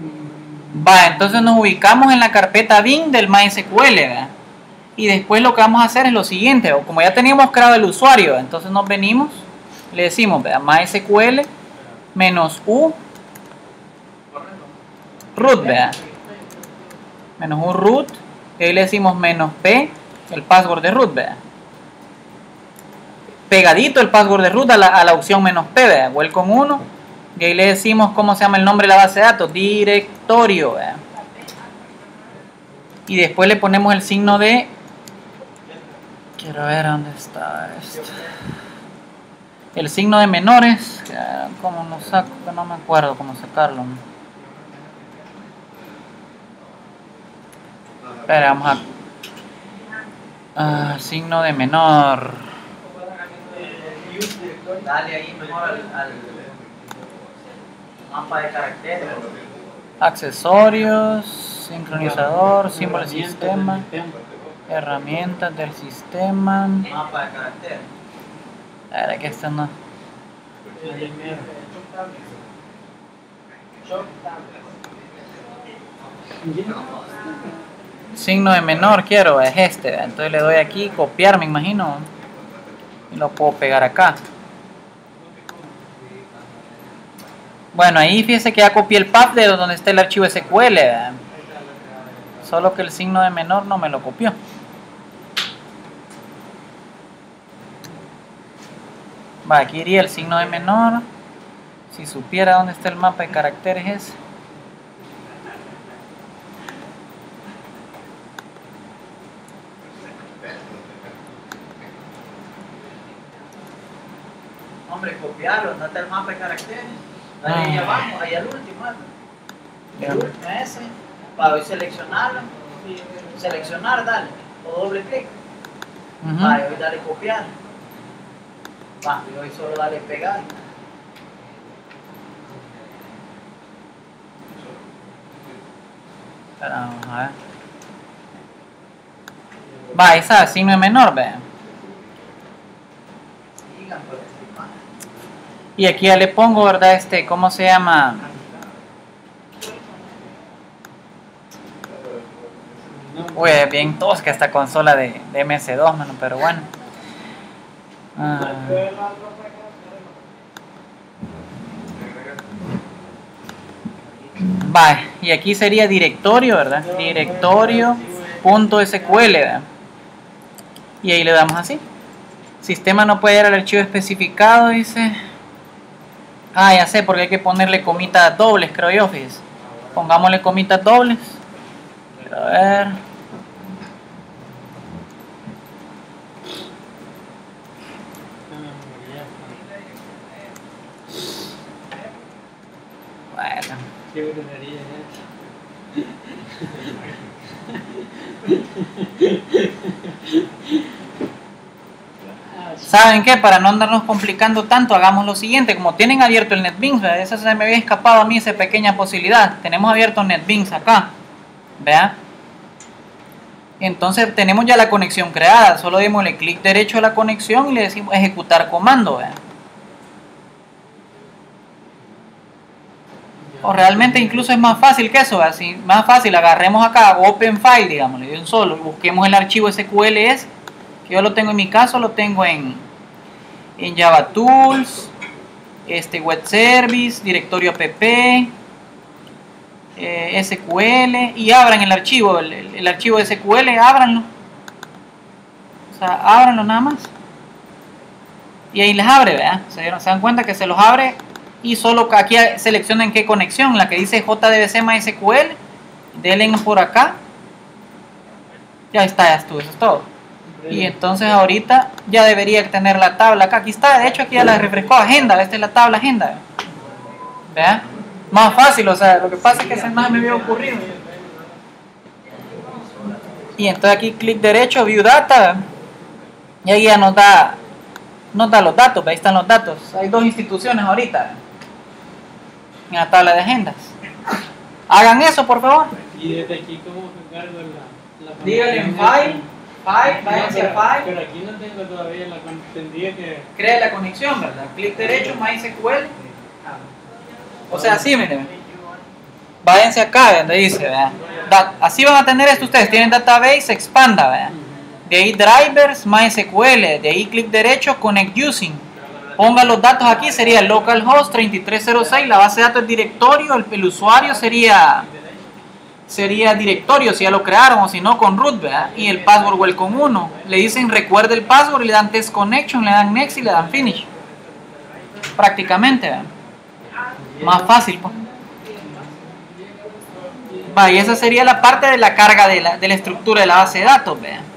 Va, entonces nos ubicamos en la carpeta bin del MySQL, ¿verdad? Y después lo que vamos a hacer es lo siguiente, como ya teníamos creado el usuario, entonces nos venimos, le decimos, ¿verdad? MySQL -u root, ¿verdad? -u root, y ahí le decimos -p, el password de root, ¿verdad? Pegadito el password de root a la opción -p, ¿verdad? Welcome 1, y ahí le decimos cómo se llama el nombre de la base de datos, directorio, ¿verdad? Y después le ponemos el signo de... Quiero ver dónde está esto. El signo de menores, ¿cómo lo saco? No me acuerdo cómo sacarlo. Espera, vamos a... signo de menor. Dale ahí mejor al mapa de caracteres. Accesorios, sincronizador, símbolo del sistema, herramientas del sistema. Mapa de caracteres. A ver, aquí está, no. Signo de menor quiero, es este. Entonces le doy aquí, copiar, me imagino. Y lo puedo pegar acá. Bueno, ahí fíjese que ya copié el path de donde está el archivo SQL, ¿verdad? Solo que el signo de menor no me lo copió. Va, aquí iría el signo de menor. Si supiera dónde está el mapa de caracteres ese. Hombre, copiarlo, ¿dónde está el mapa de caracteres? Dale ahí abajo, ahí al último. El último ese. Para hoy seleccionarlo. Seleccionar, dale. O doble clic. Vale, hoy dale copiar. Va, y hoy solo dale pegar. Espera, vamos a ver. Va, esa signo de menor, ve. Y aquí ya le pongo, ¿verdad? ¿Cómo se llama? Uy, es bien tosca esta consola de MS2, mano, pero bueno. Va, y aquí sería directorio, ¿verdad? Directorio.sql, ¿verdad? Y ahí le damos así. Sistema no puede ir al archivo especificado, dice. Ah, ya sé, porque hay que ponerle comitas dobles, creo yo, fíjese. Pongámosle comitas dobles. A ver. Bueno. ¿Saben qué? Para no andarnos complicando tanto, hagamos lo siguiente. Como tienen abierto el NetBeans, ¿verdad? Eso se me había escapado a mí, esa pequeña posibilidad. Tenemos abierto NetBeans acá, ¿vea? Entonces tenemos ya la conexión creada. Solo démosle clic derecho a la conexión y le decimos ejecutar comando, ¿vea? O realmente incluso es más fácil que eso, ¿vea? Si más fácil, agarremos acá Open File, digámosle, de un solo, y busquemos el archivo SQLS, que yo lo tengo en mi caso, lo tengo en Java Tools, Web Service, directorio app, SQL, y abran el archivo, el archivo SQL, ábranlo. O sea, ábranlo nada más. Y ahí les abre, ¿verdad? Se dan cuenta que se los abre y solo aquí seleccionen qué conexión, la que dice JDBC MySQL, denle por acá. Ya está, ya estuvo, eso es todo. Y entonces ahorita ya debería tener la tabla acá. Aquí está, de hecho aquí ya la refrescó agenda. Esta es la tabla agenda. ¿Vean? Más fácil, o sea, lo que pasa es que ese más me había ocurrido. Y entonces aquí clic derecho, View Data. Y ahí ya nos da los datos, ahí están los datos. Hay dos instituciones ahorita en la tabla de agendas. Hagan eso, por favor. Y desde aquí, ¿cómo se carga la Díganle en File. Váyanse a File. Pero aquí no tengo todavía la tendría que... Crea la conexión, ¿verdad? Clic derecho, MySQL. O sea, así, miren. váyanse acá donde dice, ¿verdad? Así van a tener esto ustedes, tienen database, expanda, ¿verdad? De ahí drivers, MySQL, de ahí clic derecho, connect using. Ponga los datos aquí, sería el localhost 3306, la base de datos es directorio, el usuario sería directorio si ya lo crearon, o si no con root, ¿verdad? Y el password welcome 1. Le dicen recuerde el password y le dan test connection, le dan next y le dan finish. Prácticamente, ¿verdad? Más fácil, pues. Va, y esa sería la parte de la carga de la estructura de la base de datos, ¿verdad?